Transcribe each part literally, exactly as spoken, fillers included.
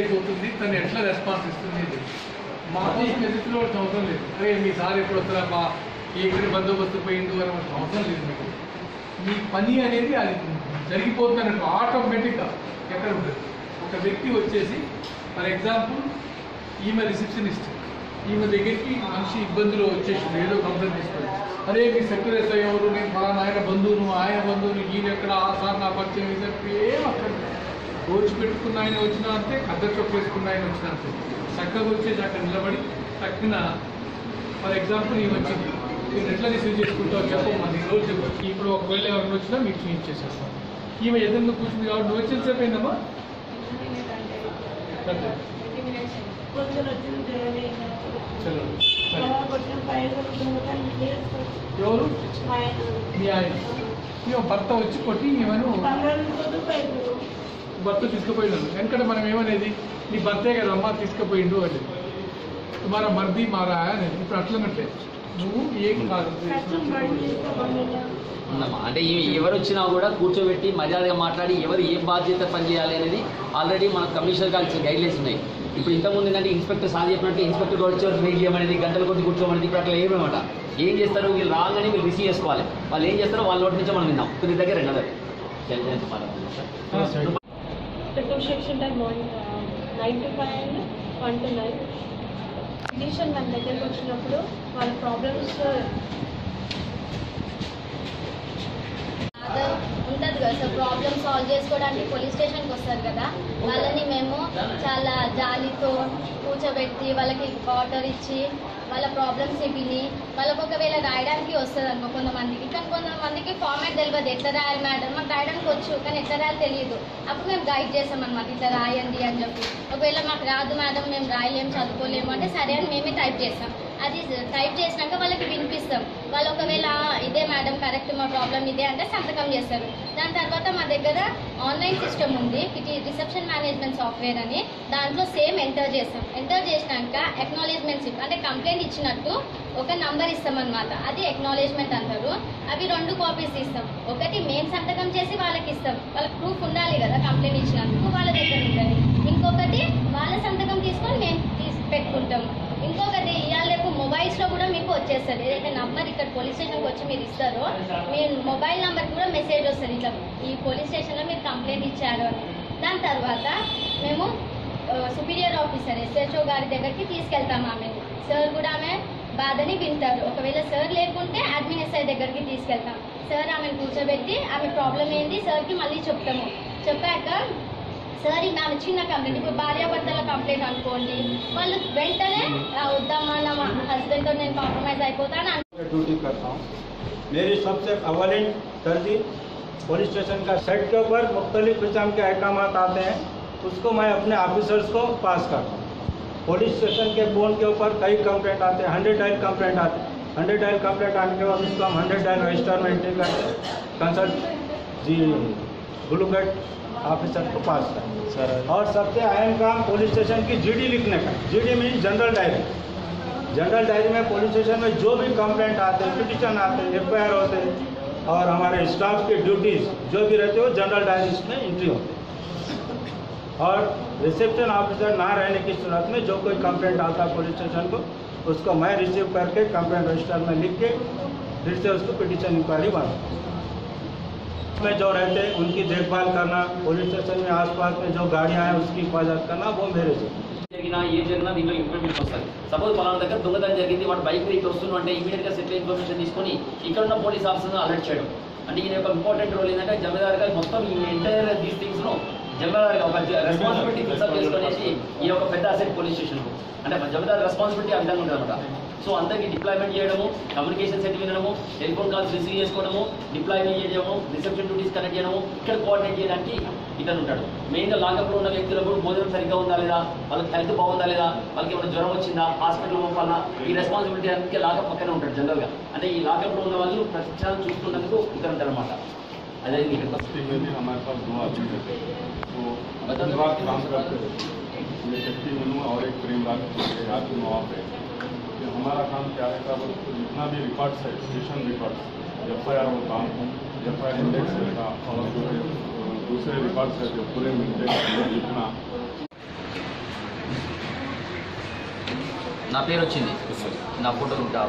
అయిపోతుంది, తను ఎట్లా రెస్పాన్స్ ఇస్తుంది. మా కోసం ఎదుటిలో అవసరం లేదు. అరే మీ సార్ ఎప్పుడు వస్తారా బా ఎక్కడ బందోబస్తు పోయిండు అని అవసరం లేదు. మీకు మీ పని అనేది అది జరిగిపోతున్నట్టు ఆటోమేటిక్గా ఎక్కడ ఉంటుంది. ఒక వ్యక్తి వచ్చేసి ఫర్ ఎగ్జాంపుల్ ఈమె రిసెప్షనిస్ట్, ఈమె దగ్గరికి మనిషి ఇబ్బందులు వచ్చేసింది, ఏదో కంప్లైంట్ తీసుకొని అరే మీ సెక్టర్ ఎస్ఐ ఎవరు, నేను ఫలానా ఆయన బంధువును, ఆయన బంధువును, ఈయన ఎక్కడ ఆ సార్ నా పరిచయం చెప్పి ఏం అక్కడ రోజు పెట్టుకున్న ఆయన వచ్చినా అంతే, కద్దరు చొక్క వేసుకున్న ఆయన వచ్చినా అంతే. చక్కగా వచ్చేసి అక్కడ నిలబడి తక్కిన ఫర్ ఎగ్జాంపుల్ ఈమె వచ్చింది, నేను ఎట్లా రిసీవ్ చేసుకుంటావు చెప్పమ్మా, నేను రోజు చెప్పు. ఇప్పుడు ఒకవేళ ఎవరిని వచ్చినా మీకు ఫీజ్ చేసేస్తాను. ఈమె ఎదురు కూర్చుంది కాబట్టి నువ్వు వచ్చేది సేపు అయిందమ్మా. చలో ఎవరు మీ ఆయన ఈమె భర్త వచ్చి కొట్టి ఈమెను భర్త తీసుకుపోయినాను. ఎందుకంటే మనం ఏమనేది నీ భర్తే కదమ్మా తీసుకుపోయిండు అనేది, మన మర్ది మారా అనేది. ఇప్పుడు అట్లనట్లే నువ్వు ఏం కాదు అంటే ఎవరు వచ్చినా కూడా కూర్చోబెట్టి మర్యాదగా మాట్లాడి ఎవరు ఏ బాధ్యత పనిచేయాలి అనేది ఆల్రెడీ మన కమిషనర్ గారు ఇచ్చిన గైడ్లైన్స్ ఉన్నాయి. ఇప్పుడు ఇంతకుముందు ఏంటంటే ఇన్స్పెక్టర్ సార్ చెప్పినట్టు ఇన్స్పెక్టర్ వచ్చి వెయిట్ చేయమనేది, గంటల కొద్ది కూర్చోమనేది. ఇప్పుడు అట్లా ఏమన్నమాట ఏం చేస్తారు, వీళ్ళు రాగానే వీళ్ళు రిసీవ్ చేసుకోవాలి. వాళ్ళు ఏం చేస్తారో వాళ్ళ నోటి నుంచే మనం విన్నాం. కొన్ని దగ్గర రెండోది section time morning nine to five and one to nine. Petition మన దగ్గరకు వచ్చినప్పుడు వాళ్ళ ప్రాబ్లమ్స్ ఉంటుంది కదా సార్, ప్రాబ్లమ్ సాల్వ్ చేసుకోవడానికి పోలీస్ స్టేషన్కి వస్తారు కదా, వాళ్ళని మేము చాలా జాలితో కూర్చోబెట్టి వాళ్ళకి వాటర్ ఇచ్చి వాళ్ళ ప్రాబ్లమ్స్ విని వాళ్ళకు ఒకవేళ రాయడానికి వస్తుంది అనుకో కొంతమందికి, కానీ కొంతమందికి ఫార్మాట్ తెలియదు, ఎట్లా రాయాలి మేడం మాకు రాయడానికి వచ్చు కానీ ఎట్లా రాయాలి తెలియదు. అప్పుడు మేము గైడ్ చేస్తాం అనమాట, ఇట్లా రాయండి అని చెప్పి. ఒకవేళ మాకు రాదు మేడం మేము రాయలేము చదువుకోలేము అంటే సరే అని మేమే టైప్ చేస్తాం. అది టైప్ చేసినాక వాళ్ళకి వినిపిస్తాం. వాళ్ళు ఒకవేళ ఇదే మేడం కరెక్ట్ మా ప్రాబ్లం ఇదే అంటే సంతకం చేస్తారు. దాని తర్వాత మా దగ్గర ఆన్లైన్ సిస్టమ్ ఉంది, ఇది రిసెప్షన్ మేనేజ్మెంట్ సాఫ్ట్వేర్ అని, దాంట్లో సేమ్ ఎంటర్ చేస్తాం. ఎంటర్ చేసినాక అక్నాలెడ్జ్మెంట్ స్లిప్ అంటే కంప్లైంట్ ఇచ్చినట్టు ఒక నంబర్ ఇస్తామన్నమాట, అది అక్నాలెడ్జ్మెంట్ అంటారు. అవి రెండు కాపీస్ ఇస్తాం, ఒకటి మేము సంతకం చేసి వాళ్ళకి ఇస్తాం, వాళ్ళకి ప్రూఫ్ ఉండాలి కదా కంప్లైంట్ ఇచ్చినందుకు వాళ్ళ దగ్గర ఉంటుంది. ఇంకొకటి వాళ్ళ సంతకం తీసుకొని మేము తీసి పెట్టుకుంటాం. ఇంకొకటి ఇవాళ రేపు మొబైల్స్లో కూడా మీకు వచ్చేస్తుంది, ఏదైతే నంబర్ ఇక్కడ పోలీస్ స్టేషన్కి వచ్చి మీరు ఇస్తారో మీ మొబైల్ నెంబర్కి కూడా మెసేజ్ వస్తుంది, ఇట్లా ఈ పోలీస్ స్టేషన్లో మీరు కంప్లైంట్ ఇచ్చారు అని. దాని తర్వాత మేము సుపీరియర్ ఆఫీసర్ ఎస్హెచ్ఓ గారి దగ్గరికి తీసుకెళ్తాము. ఆమె సార్ కూడా ఆమె బాధని వింటారు. ఒకవేళ సార్ లేకుంటే అడ్మిన్ ఎస్ఐ దగ్గరికి తీసుకెళ్తాం. సార్ ఆమెను కూర్చోబెట్టి ఆమె ప్రాబ్లం ఏంది సార్కి మళ్ళీ చెప్తాము. చెప్పాక సార్ ఇది ఆమె చిన్న కంప్లైంట్, ఇప్పుడు భార్యాభర్తల కంప్లైంట్ అనుకోండి, వాళ్ళు వెంటనే వద్దామా నా హస్బెండ్తో నేను కాంప్రమైజ్ అయిపోతాను. ड्यूटी करता हूँ, मेरी सबसे अवलिन तरजीह पुलिस स्टेशन का सेट के ऊपर मुख्तलिफ किस्म के अहकामात आते हैं, उसको मैं अपने ऑफिसर्स को पास करता हूँ. पुलिस स्टेशन के फोन के ऊपर कई कंप्लेंट आते हैं, हंड्रेड डायल कंप्लेंट आते हैं. हंड्रेड डायल कंप्लेंट आने के बाद उसको हम हंड्रेड डायल रजिस्टर में एंट्री करके कंसल्ट जी ब्लूगेट ऑफिसर को पास करें सर. और सबसे अहम काम पुलिस स्टेशन की जीडी लिखने का. GD mean general diary. General diary में पुलिस स्टेशन में जो भी कंप्लेंट आते हैं, पिटिशन आते हैं, एफ आई आर होते हैं और हमारे स्टाफ की ड्यूटीज़ जो भी रहते हैं वो जनरल डायरी में एंट्री होती है. और रिसेप्शन ऑफिसर ना रहने की सूरत में जो कोई कंप्लेंट आता है पुलिस स्टेशन को, उसको मैं रिसीव करके कंप्लेंट रजिस्टर में लिख के फिर से उसको पिटिशन इंक्वायरी बना में जो रहते हैं उनकी देखभाल करना, पुलिस स्टेशन में आसपास में जो गाड़ियाँ हैं उसकी हिफाजत करना, वो मेरे से జరిగినా ఏం జరిగినా దీంట్లో ఇన్ఫర్మేషన్ వస్తుంది. సపోజ్ పలానా దగ్గర దొంగతనం జరిగింది, వాడు బైక్ ఇట్లా వస్తున్నాడు అంటే ఇమీడియట్గా సెటిల్ ఇన్ఫర్మేషన్ తీసుకొని ఇక్కడ ఉన్న పోలీస్ ఆఫీసర్ను అలర్ట్ చేయడం. అంటే ఈయన యొక్క ఇంపార్టెంట్ రోల్ ఏంటంటే జమీదార్ గారు మొత్తం ఈ ఎంటైర్ దీస్ థింగ్స్ను జమీదార్ ఒక రెస్పాన్సిబిలిటీ ఫిక్సప్ చేసుకునేసి ఈ యొక్క పెద్ద అసెట్ పోలీస్ స్టేషన్కు అంటే జమీదార్ రెస్పాన్సిబిలిటీ ఆ విధంగా ఉంటుంది అనమాట. సో అందరికీ డిప్లాయ్మెంట్ చేయడము, కమ్యూనికేషన్ సెట్ వినడము, టెలిఫోన్ కాల్స్ రిసీవ్ చేసుకోవడము, డిప్లాయ్మెంట్ చేయడము, రిసెప్షన్ డ్యూటీస్ కనెక్ట్ చేయడము, ఇక్కడ కోఆర్డినేట్ చేయడానికి ఇతను ఉంటాడు. మెయిన్గా లాకప్లో ఉన్న వ్యక్తులకు భోజనం సరిగ్గా ఉందా లేదా, వాళ్ళకి హెల్త్ బాగుందా లేదా, వాళ్ళకి ఏమైనా జ్వరం వచ్చిందా, హాస్పిటల్ వల్ల ఈ రెస్పాన్సిబిలిటీ అందుకే లాకప్ పక్కనే ఉంటాడు జనరల్గా. అంటే ఈ లాకప్లో ఉన్న వాళ్ళు ప్రతి క్షణం చూసుకున్నందుకు ఇతను ఉంటారు అనమాట. అదే और एक प्रेम राज पे हमारा काम क्या है, जितना भी रिकॉर्ड्स है station records, F I R वो काम एफ आई आर इंडेक्स रहेगा और जो दूसरे रिकॉर्ड्स है जो पूरे मिलते हैं लिखना నా పేరు వచ్చింది, నా ఫోటో ఉంటా.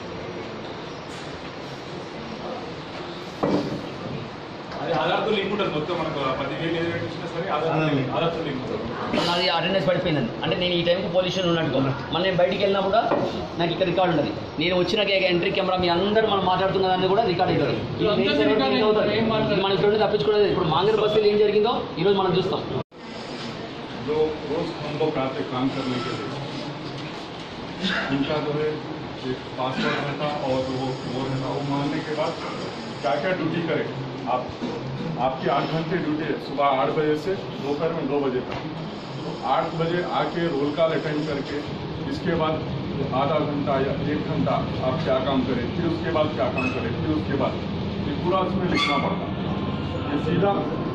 ఆధార్తో లింక్ ఉంటుంది మొత్తం మనకు పదివేలు ఏదైనా వచ్చినా సరే ఆధార్తో లింక్ ఉంటుంది. నాది అటెండెన్స్ పడిపోయిందండి. అంటే నేను ఈ టైంకి పొల్యూషన్ ఉన్నట్టు మళ్ళీ నేను బయటికి వెళ్ళినా కూడా నాకు ఇక్కడ రికార్డు ఉంటుంది. నేను వచ్చినాక ఎంట్రీ కెమెరా మీ అందరూ మనం మాట్లాడుతున్నదాన్ని కూడా రికార్డ్ అవుతుంది. ఇది మన ఫ్రెండ్ తప్పించుకోలేదు. ఇప్పుడు మాంగర్ బస్తీలో ఏం జరిగిందో ఈరోజు మనం చూస్తాం. जो रोज हम लोग आते काम करने के लिए इनका जो है एक पासवर्ड रहता और वो वो रहता, वो मानने के बाद क्या क्या ड्यूटी करें आप. आपकी आठ घंटे ड्यूटी है, सुबह आठ बजे से दोपहर में दो बजे तक. तो आठ बजे आके रोल कॉल अटेंड करके इसके बाद आधा घंटा या एक घंटा आप क्या काम करें, फिर उसके बाद क्या काम करें, फिर उसके बाद ये पूरा उसमें लिखना पड़ता. ये सीधा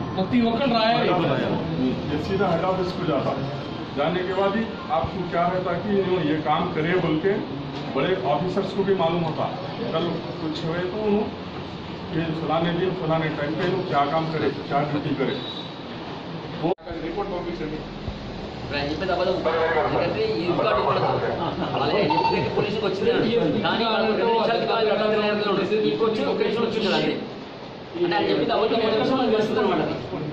ये सीधा हेड ऑफिस को जाता. जाने के बाद ही आपको क्या रहता कि ये काम करे बोल के बड़े ऑफिसर्स को भी मालूम होता. कल कुछ हुए तो ये फलाने दिन फलाने टाइम पे लोग क्या काम करे, क्या ड्यूटी करे, वो रिपोर्ट पंపించండి. చెప్పేది అవ్వదు. ఎందుకంటే ఈ రికార్డు అలాగే పోలీసుకి వచ్చింది కానీ వాళ్ళకి రెండు నిమిషాలకి కాదు ఇప్పుడు వచ్చి ఒక నిమిషం వచ్చి ఉంటుంది అంతే. అంటే అది చెప్పేది అవ్వదు తెలుస్తుంది అనమాట.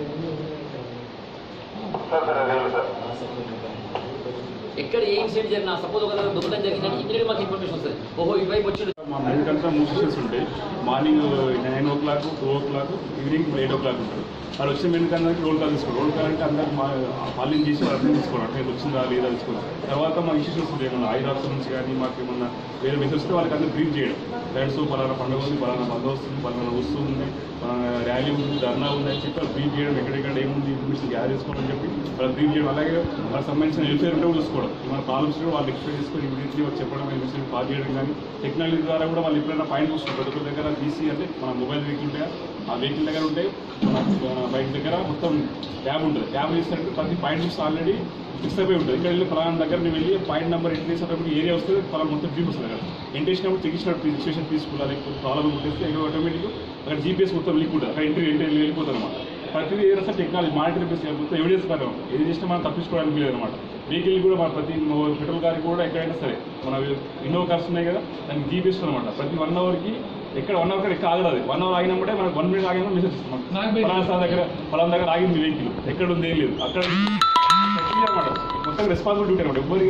ఎక్కడ ఏ ఇన్సిడెంట్ జరిగినా సపోజ్ ఒక దొంగతనం జరిగిందని ఇమీడియట్ మాకు ఇన్ఫర్మేషన్ వస్తుంది. ఓహో ఇవైపు వచ్చి మా మెడికల్గా మూసేసి ఉంటాయి. Morning nine o'clock two o'clock evening eight o'clock ఉంటారు. వాళ్ళు వచ్చిన మెడికల్కి రోల్ కాల్ తీసుకోవాలి. రోల్ కాల్ అంటే అందరికి మా వాళ్ళని చేసి వాళ్ళని తీసుకోవాలి. అంటే వచ్చిందా లేదా తీసుకోవాలి. తర్వాత మా ఇన్స్టిట్యూట్స్ ఉంటాయి ఏమన్నా ఐదు రాష్ట్రాల నుంచి కానీ మాకు ఏమన్నా వేరే మెసేజ్ వస్తే వాళ్ళకి అందరూ బ్రీఫ్ చేయడం. ఫ్రెండ్స్ పలానా పండుగ ఉంది, పలానా బంద వస్తుంది, పలానా వస్తుంది, పలానా ర్యాలీ ఉంది, ధర్నా ఉంది అని చెప్పి వాళ్ళు బ్రీఫ్ చేయడం. ఎక్కడెక్కడ ఏముంది ఇన్ఫర్మేషన్ గ్యాదర్ చేసుకోవాలని చెప్పి వాళ్ళు బ్రీఫ్ చేయడం. అలాగే వాళ్ళకి సంబంధించిన వెల్ఫేర్ ఉంటే కూడా చూసుకోవడం. మన ప్రాబ్లమ్స్ కూడా వాళ్ళు ఎక్స్ప్లెయిన్ చేసుకొని ఇమీడియట్లీ వాళ్ళు చెప్పడం, మెసేజ్ కాల్ చేయడం. కానీ టెక్నాలజీ ద్వారా కూడా వాళ్ళు ఎప్పుడైనా పాయింట్ చూసుకుంటారు. ప్రతి ఒక్కరి దగ్గర తీసి అంటే మన మొబైల్ వెహికల్ ఉంటాయి, ఆ వెహికల్ దగ్గర ఉంటాయి, మన బైక్ దగ్గర మొత్తం ట్యాబ్ ఉంటుంది. ట్యాబ్ చేసినట్టు ప్రతి పాయింట్ చూస్తే ఆల్రెడీ ఫిక్స్ అయిపోయి ఉంటుంది. ఇక్కడ వెళ్ళి ఫలానా దగ్గర నేను వెళ్ళి పాయింట్ నెంబర్ ఎంటర్ చేసినప్పుడు ఏరియా వస్తుంది, ఫలానా మొత్తం డ్రీప్ వస్తుంది. అక్కడ ఎంటర్ చేసినప్పుడు తెగించినప్పుడు రిజిస్ట్రేషన్ తీసుకోవాలి, లేకపోతే ప్రాబ్లం ఉంటేస్తే ఆటోమేటిక్గా అక్కడ జీపీఎస్ మొత్తం లింక్ ఉంటుంది. అక్కడ ఎంట్రీ ఎంట్రీ వెళ్ళిపోతుంది అనమాట. ప్రతిదీ ఏదైనా టెక్నాలజీ మానిటరింగ్ మొత్తం ఎవిడెన్స్ ప్రకారం ఏది చేసినా మనం తప్పించుకోవడానికి లేదు అనమాట. వెహికల్ కూడా మన ప్రతి పెట్రోల్ గారికి కూడా ఎక్కడైనా సరే మన ఇన్నోవా కార్స్ ఉన్నాయి కదా, దానికి జీపీఎస్ అనమాట. ప్రతి వన్ అవర్కి ఎక్కడ వన్ అవర్ ఎక్కడ ఆగదు. వన్ అవర్ ఆగినప్పుడే మనకు వన్ మినిట్ ఆగినా మెసేజ్ ఇస్తాం. ఫలానా దగ్గర ఫలానా దగ్గర ఆగింది వెహికల్, ఎక్కడ ఉంది ఏం లేదు అక్కడ అనమాట. మొత్తం రెస్పాన్సిబిలిటీ అనమాట. ఎవ్వరి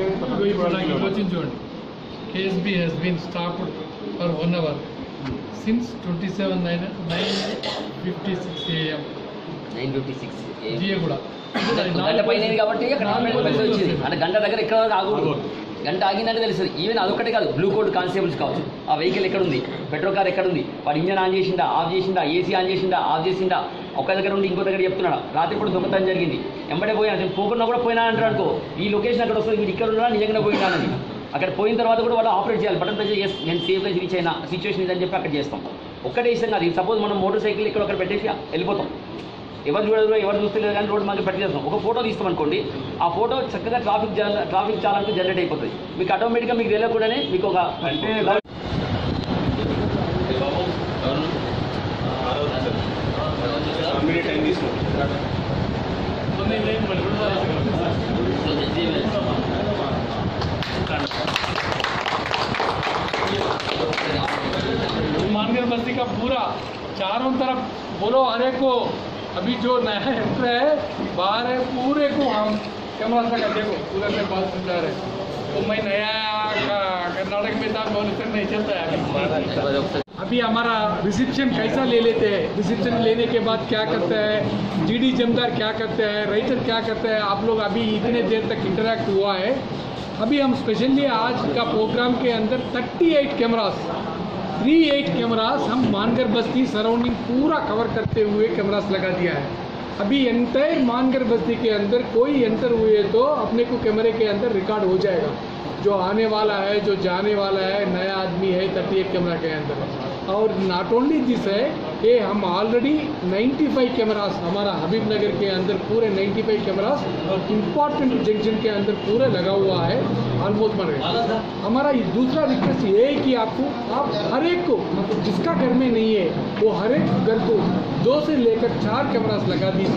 చూడండి, KSB has been stopped for one hour since twenty seven nine nine fifty six AM nine fifty six కూడా గంట పైన కాబట్టి అక్కడ వచ్చింది. అంటే గంట దగ్గర ఎక్కడ ఆగకూడదు. గంట ఆగిందంటే తెలుస్తుంది. ఈవెన్ అదొక్కటే కాదు, బ్లూ కోడ్ కానిస్టేబుల్స్ కావచ్చు. ఆ వెహికల్ ఎక్కడ ఉంది, పెట్రోల్ కార్ ఎక్కడ ఉంది, వాడు ఇంజన్ ఆన్ చేసిందా, ఆఫ్ చేసిందా, ఏసీ ఆన్ చేసిందా, ఆఫ్ చేసిందా, ఒక దగ్గర ఉండి ఇంకో దగ్గర చెప్తున్నాడు. రాత్రి ఇప్పుడు దొంగతనం జరిగింది, ఎంబడే పోయినా పోకుండా కూడా పోయినా అంటారు అనుకో, ఈ లొకేషన్ అక్కడ వస్తుంది, వీడు ఇక్కడ ఉన్నా నిజంగానే పోయినానని. అక్కడ పోయిన తర్వాత కూడా వాళ్ళు ఆపరేట్ చేయాలి. బటన్ ప్రెస్ చేసి నేను సేఫ్గా రీచ్ అయినా సిచ్యువేషన్ ఇదని చెప్పి అక్కడ చేస్తాం. ఒక్కటే ఇష్టం కాదు. సపోజ్ మనం మోటార్ సైకిల్ ఇక్కడ అక్కడ పెట్టేసి వెళ్ళిపోతాం, ఎవరు చూడదు, ఎవరు చూస్తలేదు కానీ రోడ్డు మాకు పెట్టేస్తాం. ఒక ఫోటో తీస్తాం అనుకోండి, ఆ ఫోటో చక్కగా ట్రాఫిక్ ట్రాఫిక్ చాలానికి జనరేట్ అయిపోతుంది. మీకు ఆటోమేటిక్గా మీకు తెలియకుండానే మీకు ఒక అంటే मानगर बस्ती का पूरा चारों तरफ बोलो, हरे को अभी जो नया एंटर है बाहर है पूरे को हम कैमरा लगा देखो पूरा में बात सुन रहे. तो मैं नया कर्नाटक में था, मॉनिटर नहीं चलता है अभी. अभी हमारा रिसेप्शन कैसा ले लेते हैं, रिसेप्शन लेने के बाद क्या करते हैं, जीडी जमदार क्या करते हैं, राइटर क्या करते हैं, आप लोग अभी इतने देर तक इंटरेक्ट हुआ है. अभी हम स्पेशली आज का प्रोग्राम के अंदर अड़तीस कैमरास अड़तीस कैमरास हम मानगर बस्ती सराउंडिंग पूरा कवर करते हुए कैमरास लगा दिया है. अभी एंटायर मानगर बस्ती के अंदर कोई एंटर हुए तो अपने को कैमरे के अंदर रिकॉर्ड हो जाएगा. जो आने वाला है, जो जाने वाला है, नया आदमी है अड़तीस कैमरा के अंदर. और नॉट ओनली दिस है, ये हम ऑलरेडी पचानवे कैमरास हमारा हबीब नगर के अंदर पूरे पचानवे कैमरास इम्पॉर्टेंट जंक्शन के अंदर पूरे लगा हुआ है ऑलमोस्ट मर गए. हमारा दूसरा रिक्वेस्ट ये है कि आपको आप हर एक को जिसका घर में नहीं है वो हर एक घर को दो से लेकर चार कैमरास लगा दीजिए.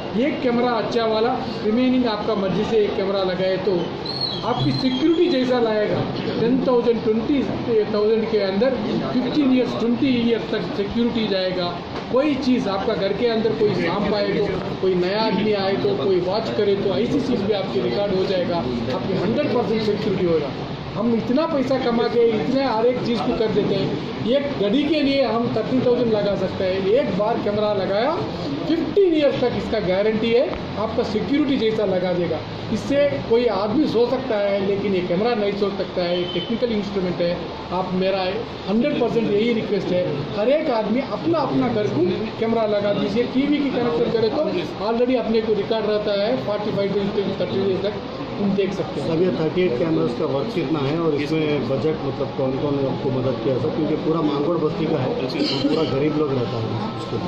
एक कैमरा अच्छा वाला, रिमेनिंग आपका मर्जी से एक कैमरा लगाए तो आपकी सिक्योरिटी जैसा लाएगा। टेन थाउजेंड ट्वेंटी थाउजेंड के अंदर फिफ्टीन ईयर्स ट्वेंटी ईयर्स तक सिक्योरिटी जाएगा। कोई चीज़ आपका घर के अंदर कोई सांप आए तो, कोई नया आदमी आए तो, कोई वॉच करे तो ऐसी चीज़ भी आपकी रिकॉर्ड हो जाएगा, आपकी हंड्रेड परसेंट सिक्योरिटी होगा। हम इतना पैसा कमा के इतने हर एक चीज़ को कर देते हैं। एक घड़ी के लिए हम थर्टी थाउजेंड लगा सकते हैं, एक बार कैमरा लगाया फिफ्टीन ईयर्स तक इसका गारंटी है, आपका सिक्योरिटी जैसा लगा देगा। इससे कोई आदमी सो सकता है लेकिन ये कैमरा नहीं सो सकता है, टेक्निकल इंस्ट्रूमेंट है। आप मेरा हंड्रेड परसेंट यही रिक्वेस्ट है, हर एक आदमी अपना अपना घर को कैमरा लगा दीजिए। टीवी की कनेक्शन करे तो ऑलरेडी अपने को रिकॉर्ड रहता है, forty five days thirty days तक हम देख सकते हैं। सर ये थर्टी एट कैमरास का वर्क कितना है और इसमें बजट मतलब कौन कौन आपको मदद किया सर, क्योंकि पूरा मांगोड़ बस्ती का है, पूरा गरीब लोग रहता है उसको।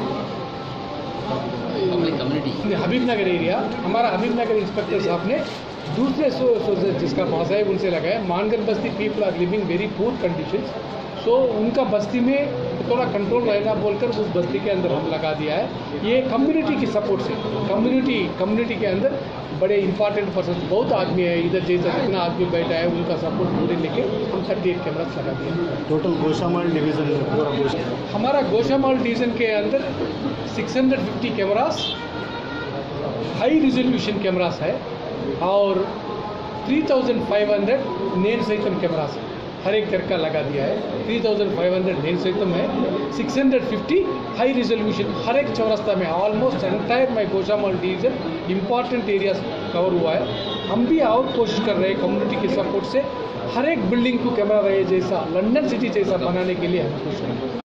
कम्युनिटी हबीबनगर एरिया, हमारा हबीबनगर इंस्पेक्टर साहब ने दूसरे सोर्सेज जिसका पास है उनसे लगाया। Mangarh basti people are living very poor conditions, so उनका बस्ती में थोड़ा कंट्रोल रहेगा बोलकर उस बस्ती के अंदर हम लगा दिया है। ये कम्युनिटी की सपोर्ट से, कम्युनिटी कम्युनिटी के अंदर बड़े इंपॉर्टेंट पर्सन बहुत आदमी है इधर, जैसा जितना आदमी बैठा है उनका सपोर्ट पूरे लेके हम थर्टी एट कैमरास लगा दिया। टोटल गोशामाल डिवीजन में पूरा गोशा हमारा गोशामाल डिवीजन के अंदर six hundred fifty cameras high resolution cameras है और three thousand five hundred Nenu Saitham cameras है, हर एक घर का लगा दिया है। Three thousand five hundred Nenu Saitham है, six hundred fifty high resolution हर एक चौरास्ता में। Almost entire my Goshamahal division important areas cover हुआ है। हम भी और कोशिश कर रहे हैं कम्युनिटी के सपोर्ट से हर एक बिल्डिंग को कैमरा रहे जैसा, लंदन सिटी जैसा बनाने के लिए हम कोशिश कर रहे हैं।